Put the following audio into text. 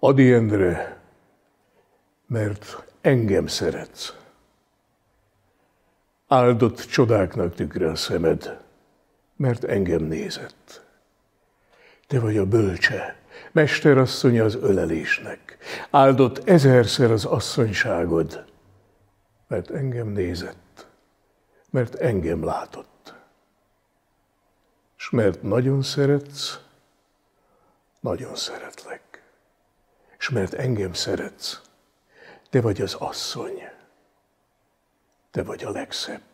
Ady Endre, mert engem szeretsz. Áldott csodáknak tükre a szemed, mert engem nézett. Te vagy a bölcse, mesterasszonya az ölelésnek. Áldott ezerszer az asszonyságod, mert engem nézett, mert engem látott. S mert nagyon szeretsz, nagyon szeretlek. S mert engem szeretsz, te vagy az asszony, te vagy a legszebb.